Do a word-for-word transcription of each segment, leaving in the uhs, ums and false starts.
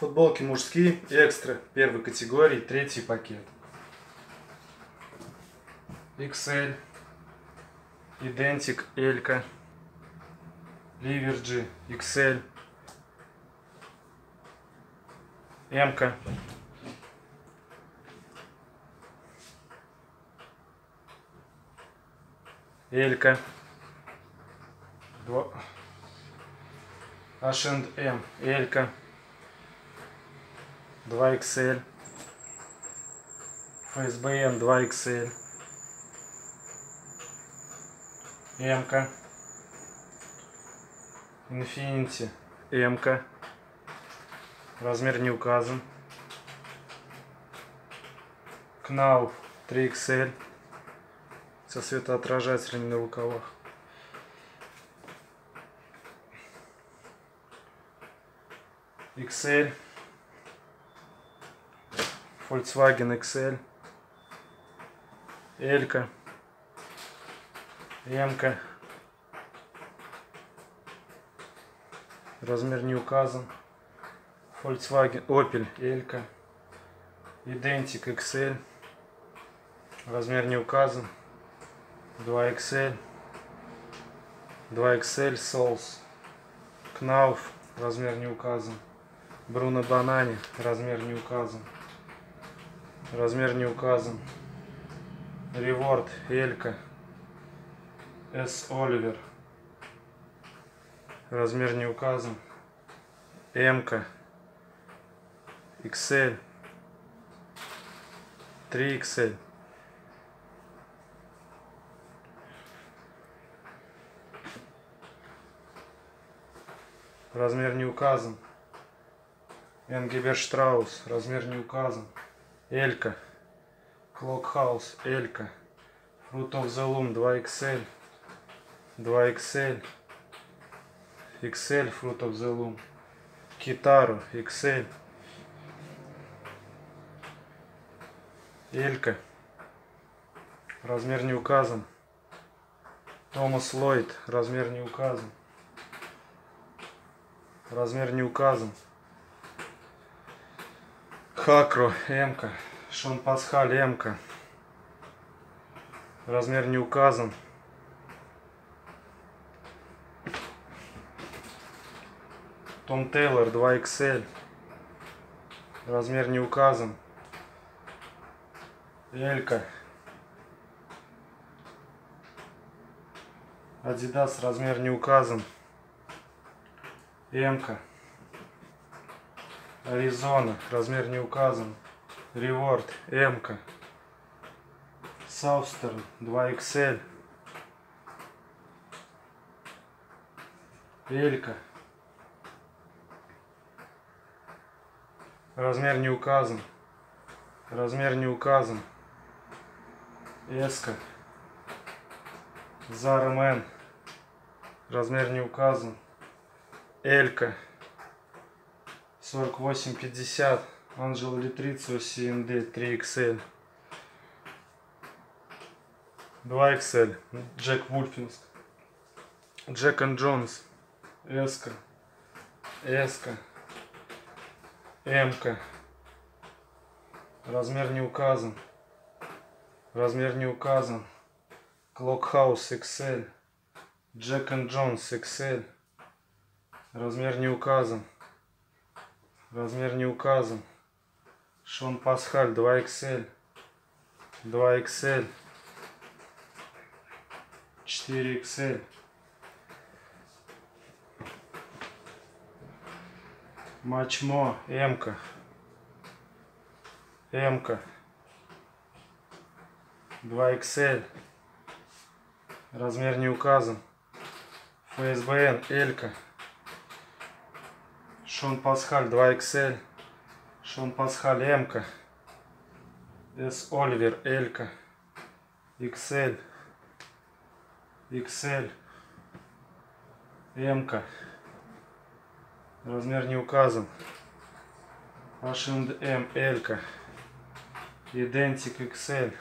Футболки мужские, экстра, первой категории, третий пакет. икс эль, Идентик, Элька, Ливерджи, икс эль, Эмка, Элька, эйч энд эм, Элька, два икс эль, эф эс бэ эн два икс эль, Эмка, Инфинити, Эмка, размер не указан, Кнауф три икс эль со светоотражателями на рукавах, икс эль, Volkswagen икс эль, Элька, Эмка, размер не указан, Volkswagen, Opel, Элька, Идентик икс эль, размер не указан, два икс эль, два икс эль, Souls, Кнауф, размер не указан, Бруно Банани, размер не указан, размер не указан, Реворд, Элька, С. Оливер, размер не указан, Эмка, икс эль, три икс эль, размер не указан, Энгельберт Штраус, размер не указан, Элька, Клокхаус, Элька, Fruit of the Loom два икс эль, два икс эль, икс эль, Fruit of the Loom, Китару, икс эль, Элька, размер не указан, Томас Ллойд, размер не указан, размер не указан, Хакро, Эмка, Шон Пасхаль, Эмка, размер не указан, Том Тейлор два икс эль, размер не указан, Элька, Адидас, размер не указан, Эмка, Аризона, размер не указан, Реворд, Эмка, Саустерн два икс эль, Элька, размер не указан, размер не указан, Эска, Зара Мэн, размер не указан, Элька, сорок восемь пятьдесят, Анджело Литрицио си эн ди три икс эль, два икс эль, Джек Вульфинск, Джек энд Джонс, Эска, Эска, Эмка, размер не указан, размер не указан, Клокхаус икс эль, Джек энд Джонс икс эль, размер не указан, размер не указан, Шон Пасхаль два икс эль, два икс эль, четыре икс эль, Мачмо, Эмка, Эмка, два икс эль, размер не указан, эф эс бэ эн, Элька, Шон Пасхаль два икс эль, Шон Пасхаль, Эмка, С. Оливер, Элька, икс эль, икс эль, Эмка, размер не указан, эйч энд эм, Элька, Идентик икс эль,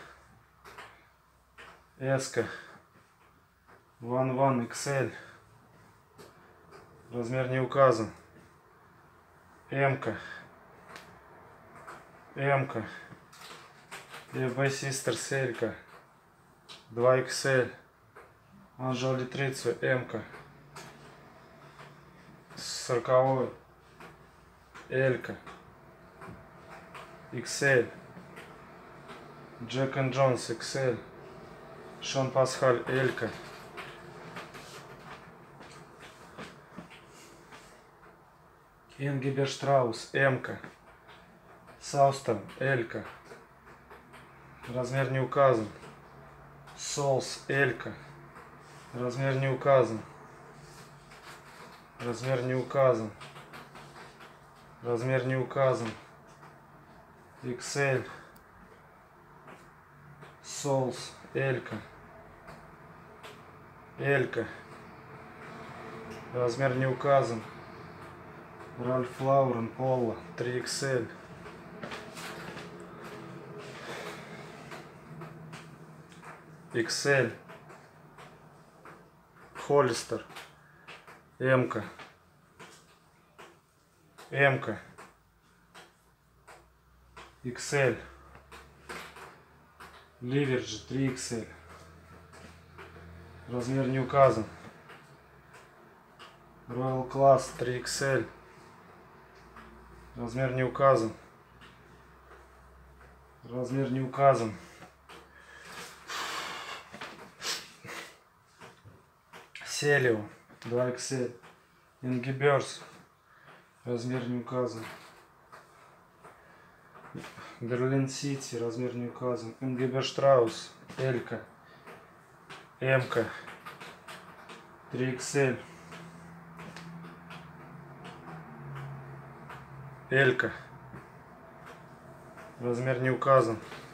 Эска, ван ван икс эль, размер не указан, Эмка, М-ка. eBay Sisters L-ка. два икс эль. Анжел Литрицу М-ка. сороковой. L-ка. икс эль. Джек энд Джонс икс эль. Шон Пасхаль L-ка. Ингибер Штраус М-ка. Саустон L-ка. Размер не указан. Солс L-ка. Размер не указан. Размер не указан. Размер не указан. икс эль. Солс L-ка. L-ка. Размер не указан. Ральф Лаурен Поло три икс эль. икс эль. Холлистер М-ка. М-ка. икс эль. Ливерджи три икс эль. Размер не указан. Royal Class три икс эль. Размер не указан. Размер не указан. Селио два икс эль. Ингиберс. Размер не указан. Берлин Сити. Размер не указан. Ингибер Штраус Л-ка. М-ка. три икс эль. Л-ка. Размер не указан.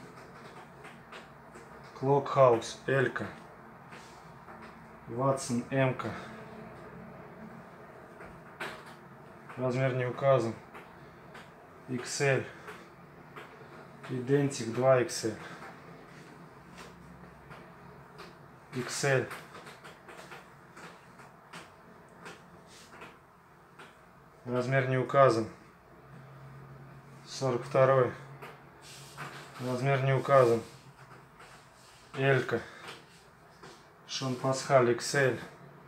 Клокхаус Л-ка. Ватсон М-ка. Размер не указан. икс эль. Идентик два икс эль. икс эль. Размер не указан. сорок второй. Размер не указан. Л-ка. Шон Пасхаль икс эль.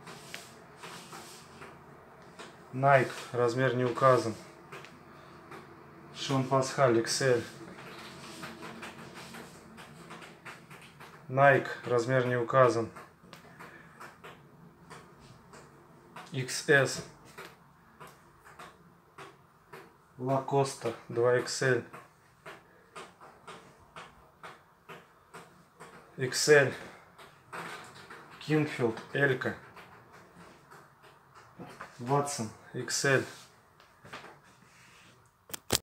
Nike. Размер не указан. Шон Пасхаль икс эль. Nike. Размер не указан. икс эс. Лакоста два икс эль. икс эль. Кингфилд Л-ка. Ватсон икс эль.